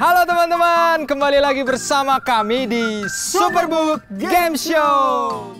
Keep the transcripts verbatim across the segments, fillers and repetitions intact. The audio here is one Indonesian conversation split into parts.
Halo teman-teman, kembali lagi bersama kami di Superbook Game Show.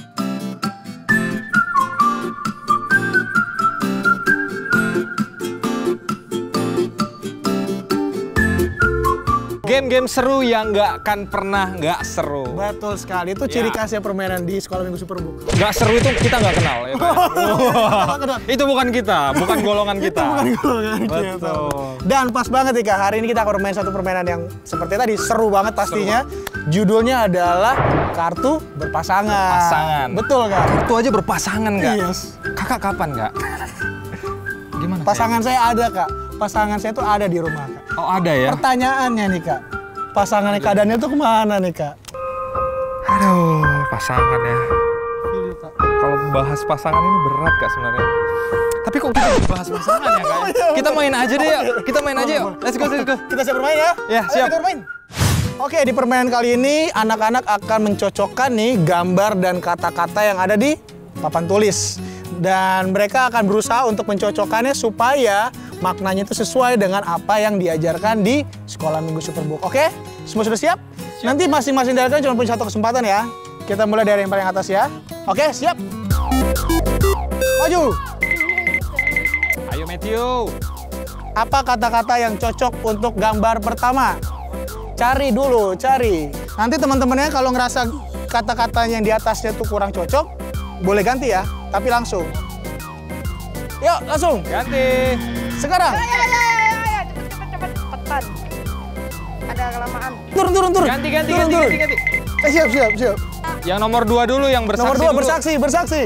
Game-game seru yang nggak akan pernah nggak seru. Betul sekali, itu ciri khasnya permainan di Sekolah Minggu Superbook. Nggak seru itu kita nggak kenal. Ya, oh, itu bukan kita, bukan golongan kita. Itu bukan golongan kita. Dan pas banget nih Kak, hari ini kita akan bermain satu permainan yang seperti tadi, seru banget pastinya. Seru. Judulnya adalah kartu berpasangan. Berpasangan. Betul Kak? Kartu aja berpasangan Kak? Yes. Kakak kapan Kak? Gimana? Pasangan saya? saya ada Kak. Pasangan saya tuh ada di rumah Kak. Oh ada ya? Pertanyaannya nih Kak, pasangannya keadaannya tuh kemana nih Kak? Aduh, pasangan ya. Kalau bahas pasangan ini berat Kak sebenarnya. Tapi kok kita bahas pasangan ya Kak? Kita main aja deh yuk. Kita main aja yuk. Let's go, let's go. Kita siap bermain ya? Ya, siap. Kita bermain. Oke, di permainan kali ini anak-anak akan mencocokkan nih gambar dan kata-kata yang ada di papan tulis. Dan mereka akan berusaha untuk mencocokkannya supaya maknanya itu sesuai dengan apa yang diajarkan di Sekolah Minggu Superbook. Oke? Semua sudah siap? Siap. Nanti masing-masing dari kalian cuma punya satu kesempatan ya. Kita mulai dari yang paling atas ya. Oke, siap? Maju! Ayo Matthew. Apa kata-kata yang cocok untuk gambar pertama? Cari dulu, cari. Nanti teman-temannya kalau ngerasa kata-katanya yang di atasnya tuh kurang cocok, boleh ganti ya, tapi langsung. Yuk, langsung. Ganti. Sekarang. Ya, ya, ya, ya, ya. Cepet, cepet, cepet. Cepetan. Ada kelamaan. Turun, turun, turun. Ganti, ganti, turun, ganti, turun. ganti, ganti. Eh, siap, siap, siap. Yang nomor dua dulu, yang bersaksi Nomor dua, dulu. bersaksi, bersaksi.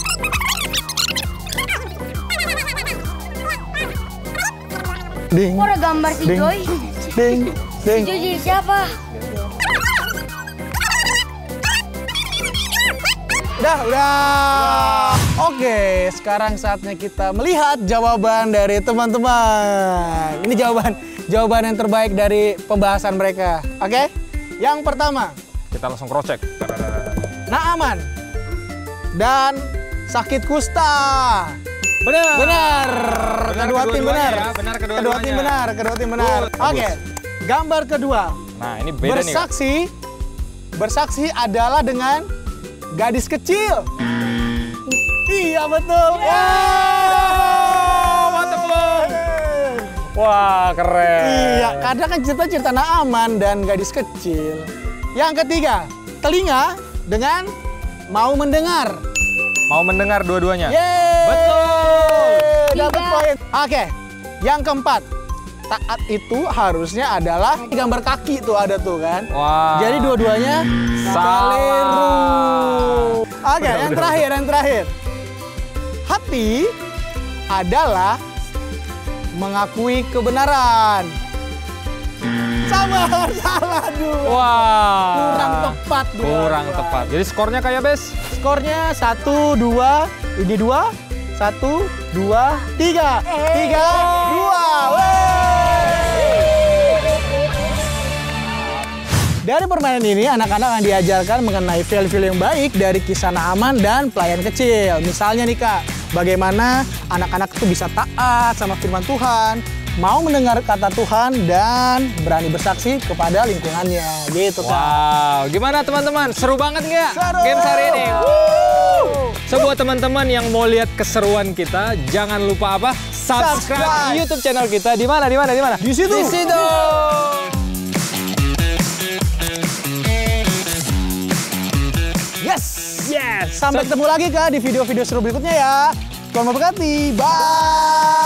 Ding. Kok ada gambar si Ding. Joy? Ding, ding. Si Joy jadi siapa? Udah, udah. Oke, sekarang saatnya kita melihat jawaban dari teman-teman. Ini jawaban jawaban yang terbaik dari pembahasan mereka. Oke? Yang pertama, Kita langsung cross check. Naaman dan sakit kusta. Benar. Benar. Kedua tim benar. Ya. Benar kedua Kedua tim benar, kedua tim benar. Oke. Gambar kedua. Nah, ini beda nih. Bersaksi. Bersaksi adalah dengan gadis kecil. Iya betul. Wow, mantep banget. Wah, keren. Iya, kadang kan cerita-cerita Naaman dan gadis kecil. Yang ketiga, telinga dengan mau mendengar. Mau mendengar dua-duanya? Yeay. Betul. Dapat poin. Oke. Yang keempat, taat itu harusnya adalah gambar kaki tuh ada tuh kan. Wah. Jadi dua-duanya keliru. Oke, yang terakhir, yang terakhir. Hati adalah mengakui kebenaran. Sama, salah dua. Wah. Kurang tepat. Dua. Kurang tepat. Jadi skornya kayak Bes? Skornya satu, dua, ini dua, satu, dua, tiga, tiga, dua. Dari permainan ini, anak-anak akan diajarkan mengenai value-value yang baik dari kisah Naaman dan pelayan kecil. Misalnya nih Kak, bagaimana anak-anak itu bisa taat sama firman Tuhan, mau mendengar kata Tuhan, dan berani bersaksi kepada lingkungannya. Gitu Kak. Wow, gimana teman-teman? Seru banget nggak Seru. games hari ini? Woo! So, buat teman-teman yang mau lihat keseruan kita, jangan lupa apa? Subscribe, Subscribe. YouTube channel kita. Di mana? Di mana? Di mana? Di situ. Di situ. Yes. Yes. Sampai ketemu lagi Kak di video-video seru berikutnya ya. Tuhan memberkati. Bye.